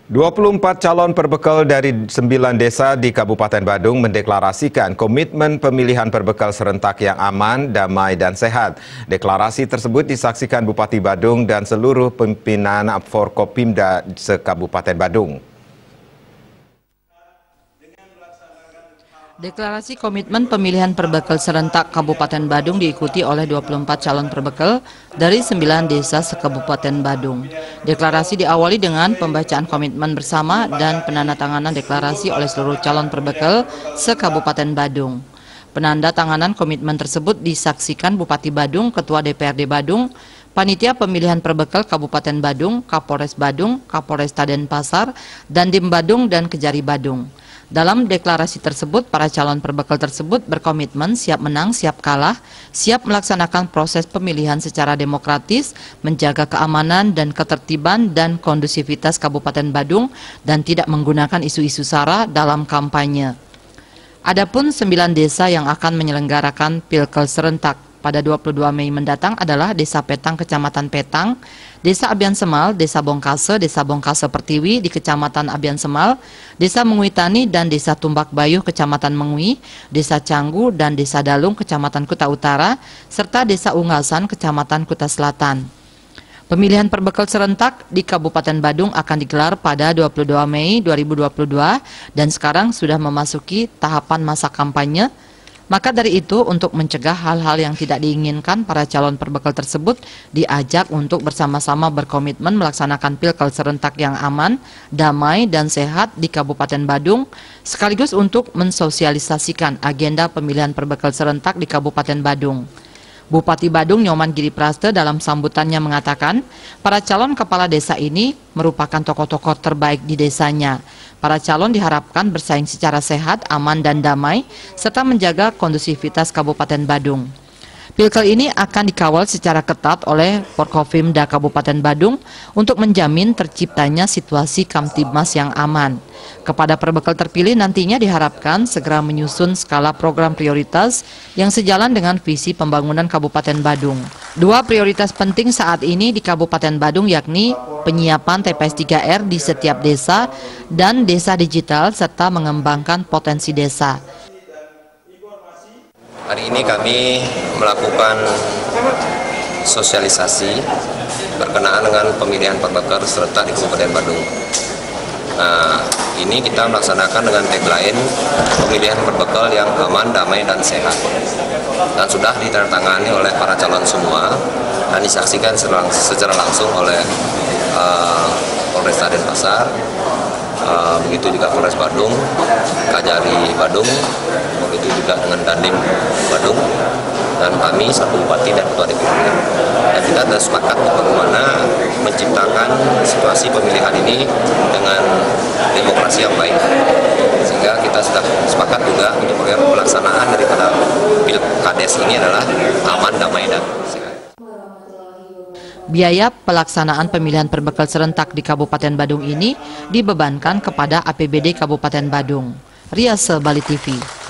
24 calon perbekal dari 9 desa di Kabupaten Badung mendeklarasikan komitmen pemilihan perbekal serentak yang aman, damai, dan sehat. Deklarasi tersebut disaksikan Bupati Badung dan seluruh pimpinan Forkopimda se-Kabupaten Badung. Deklarasi komitmen pemilihan perbekal serentak Kabupaten Badung diikuti oleh 24 calon perbekal dari 9 desa se-Kabupaten Badung. Deklarasi diawali dengan pembacaan komitmen bersama dan penandatanganan deklarasi oleh seluruh calon perbekal se-Kabupaten Badung. Penandatanganan komitmen tersebut disaksikan Bupati Badung, Ketua DPRD Badung, Panitia Pemilihan Perbekal Kabupaten Badung, Kapolres Badung, Kapolresta Denpasar, Dandim Badung, dan Kejari Badung. Dalam deklarasi tersebut, para calon perbekal tersebut berkomitmen siap menang, siap kalah, siap melaksanakan proses pemilihan secara demokratis, menjaga keamanan dan ketertiban dan kondusivitas Kabupaten Badung, dan tidak menggunakan isu-isu sara dalam kampanye. Adapun 9 desa yang akan menyelenggarakan pilkal serentak pada 22 Mei mendatang adalah Desa Petang, Kecamatan Petang, Desa Abian Semal, Desa Bongkase Pertiwi di Kecamatan Abian Semal, Desa Menguitani dan Desa Tumbak Bayuh, Kecamatan Mengui, Desa Canggu dan Desa Dalung, Kecamatan Kuta Utara, serta Desa Unggasan, Kecamatan Kuta Selatan. Pemilihan perbekal serentak di Kabupaten Badung akan digelar pada 22 Mei 2022 dan sekarang sudah memasuki tahapan masa kampanye. Maka dari itu, untuk mencegah hal-hal yang tidak diinginkan, para calon perbekal tersebut diajak untuk bersama-sama berkomitmen melaksanakan pilkal serentak yang aman, damai, dan sehat di Kabupaten Badung, sekaligus untuk mensosialisasikan agenda pemilihan perbekal serentak di Kabupaten Badung. Bupati Badung Nyoman Giripraste dalam sambutannya mengatakan, para calon kepala desa ini merupakan tokoh-tokoh terbaik di desanya. Para calon diharapkan bersaing secara sehat, aman, dan damai, serta menjaga kondusivitas Kabupaten Badung. Pilkal ini akan dikawal secara ketat oleh Forkopimda Kabupaten Badung untuk menjamin terciptanya situasi Kamtibmas yang aman. Kepada perbekal terpilih nantinya diharapkan segera menyusun skala program prioritas yang sejalan dengan visi pembangunan Kabupaten Badung. Dua prioritas penting saat ini di Kabupaten Badung yakni penyiapan TPS 3R di setiap desa dan desa digital serta mengembangkan potensi desa. Hari ini kami melakukan sosialisasi berkenaan dengan pemilihan perbekal serentak di Kabupaten Badung. Nah, ini kita melaksanakan dengan tagline pemilihan perbekal yang aman, damai, dan sehat. Dan sudah ditandatangani oleh para calon semua dan disaksikan secara langsung oleh Polresta Denpasar, begitu juga Polres Badung, Kajari Badung, begitu juga dengan Dandim Badung, dan kami satu bupati dan ketua DPRD. Dan kita sudah sepakat bagaimana menciptakan situasi pemilihan ini dengan demokrasi yang baik. Sehingga kita sudah sepakat juga untuk pelaksanaan daripada Pilkades ini adalah aman, damai, dan sehat. Biaya pelaksanaan pemilihan perbekal serentak di Kabupaten Badung ini dibebankan kepada APBD Kabupaten Badung. Riase Bali TV.